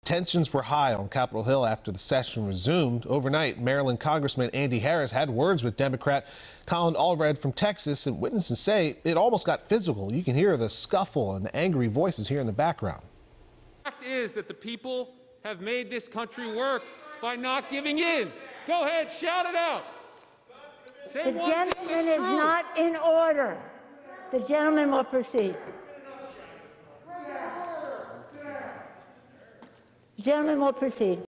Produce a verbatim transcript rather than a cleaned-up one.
Tensions were high on Capitol Hill after the session resumed. Overnight, Maryland Congressman Andy Harris had words with Democrat Colin Allred from Texas, and witnesses say it almost got physical. You can hear the scuffle and the angry voices here in the background. The fact is that the people have made this country work by not giving in. Go ahead, shout it out. Say the gentleman is not in order. The gentleman will proceed. The gentleman will proceed.